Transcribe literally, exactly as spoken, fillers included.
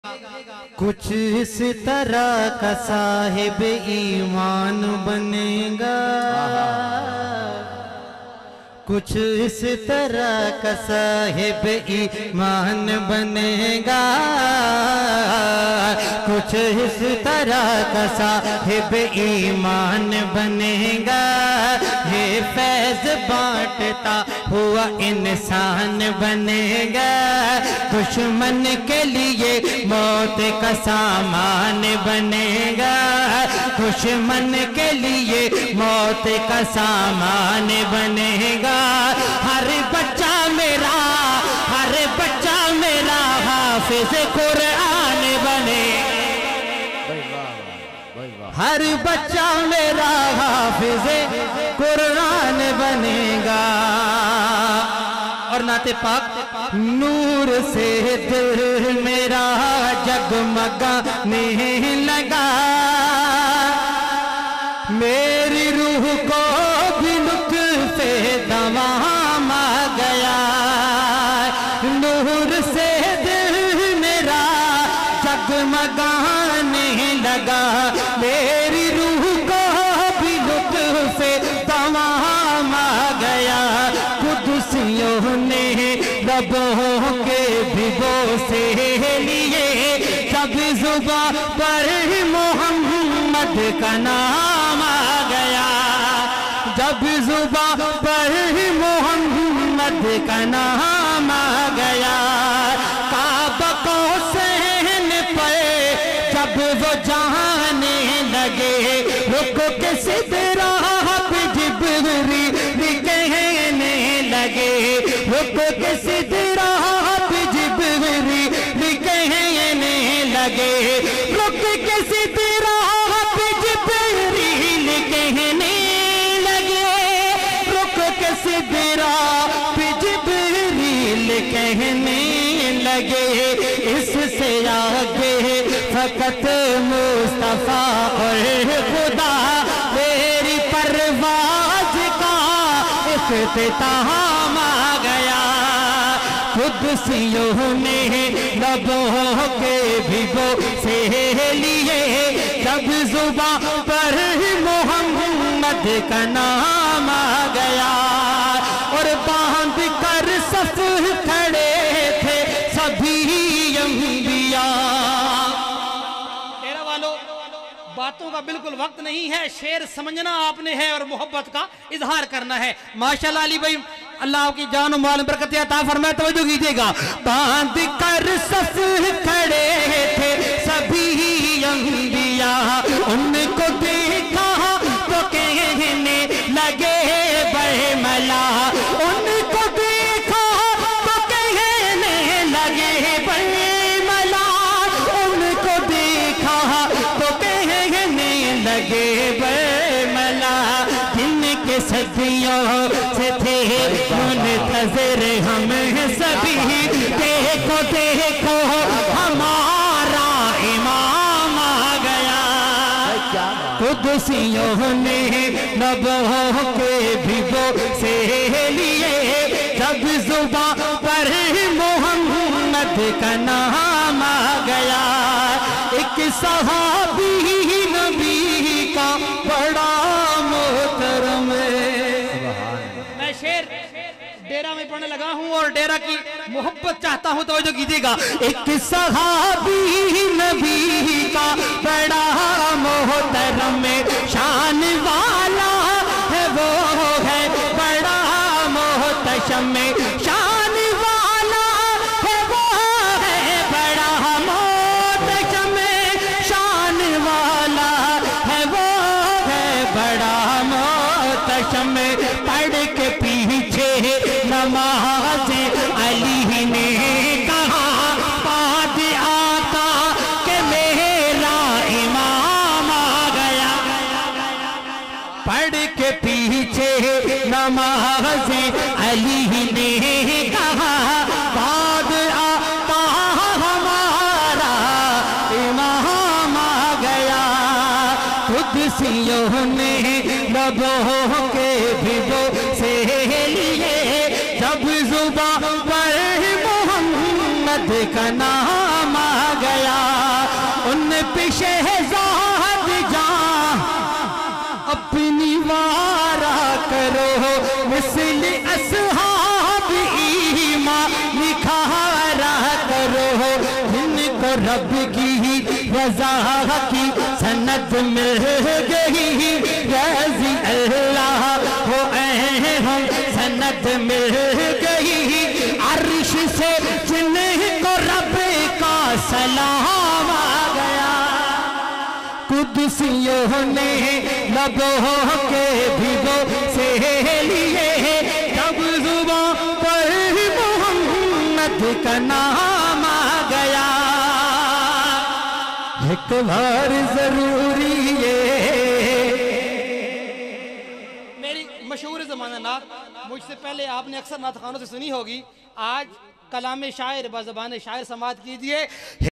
कुछ इस तरह का साहिब ईमान बनेगा, कुछ इस तरह का साहिब ईमान बनेगा, कुछ इस तरह का साहिब ईमान बनेगा। ये फैज़ बांटता हुआ इंसान बनेगा, दुश्मन के लिए मौत का सामान बनेगा, दुश्मन के लिए मौत का सामान बनेगा। हर बच्चा मेरा, हर बच्चा मेरा हाफिज़ कुरान बने, हर बच्चा मेरा हाफिज़ कुरान बनेगा। और नाते पाक, नूर से दिल मेरा जगमगाने लगा, मेरी रूह को भी लुत्फ़े तमाम आ गया। नूर से दिल मेरा जगमगाने लगा, मेरी रूह को भी लुत्फ़े तमाम आ गया। कुदसियों ने रबों के भिगो से लिए, जब ज़ुबां पर मोहम्मद का नाम आ गया, जब ज़ुबां पर मोहम्मद का नाम आ गया। काबा को सहन पे जब वो जाने लगे, रुक के सिदरा पे जिब्रील कहने लगे, रुक के सिदरा पे जिब्रील कहने लगे, रुक के सिदरा पे जिब्रील कहने लगे, रुक के सिदरा पे जिब्रील कहने लगे। इससे आगे फकत मुस्तफा और खुदा, मेरी परवाज़ का इख्तिताम आ गया। कुदसियों ने रबों के भिगो से लिए, जब ज़ुबां पर मोहम्मद का नाम आ गया। और बांध कर सफ खड़े थे सभी अंबिया। तेरा वालों, बातों का बिल्कुल वक्त नहीं है, शेर समझना आपने है और मोहब्बत का इजहार करना है। माशाल्लाह अली भाई, अल्लाह की जान माल बरकत अता फरमाए, तवज्जो कीजिएगा। बांध कर सफ खड़े थे सभी अंबिया, उनको देखा तो कहने लगे बरमला, उनको देखा तो कहने लगे बरमला, उनको देखा तो कहने लगे बरमला। जिनके सदियों से थे मुंतज़िर हम सभी, देखो देखो हमारा इमाम आ गया। कुदसियों ने नबों के भिगो से लिए, जब ज़ुबां पर मोहम्मद का नाम आ गया। एक सहाबी नबी का बड़ा मोहतरम है। मैं शेर डेरा में पढ़ने लगा हूँ और डेरा की मोहब्बत चाहता हूँ, तो जो कीजिएगा। एक सहाबी नबी का बड़ा मोहतरम शान वाला है, वो है बड़ा मोहतशम शान वाला है, वो है बड़ा मोहतशम शान वाला है, वो है बड़ा मोहतशम। पढ़ के पीछे नमाज़ अली ने कहा, बाद आता कि मेरा इमाम आ गया। पढ़ के पीछे नमाज़ अली ने कहा, बाद आता हमारा इमाम आ गया। कुदसियों ने रबों के भिगो से लिए, जब ज़ुबां पर मोहम्मद का नाम आ गया। شہزاد جاں اپنی وارا کرو مثل اصحاب ایمان نکھارا کرو جن کو رب کی رضا کی سند مل گئی رضی اللہ ہو اے ہم سند مل گئی عرش سے جن کو رب کا سلام آ گیا قدسیوں نے لبوں کے بھگو سے لیے تب زباں پر محمد کا نام آ گیا ایک بار ضروری ہے میری مشہور زمانہ نعت مجھ سے پہلے آپ نے اکثر نعت خوانوں سے سنی ہوگی. آج کلام شاعر بزبان شاعر سماعت کیجئے.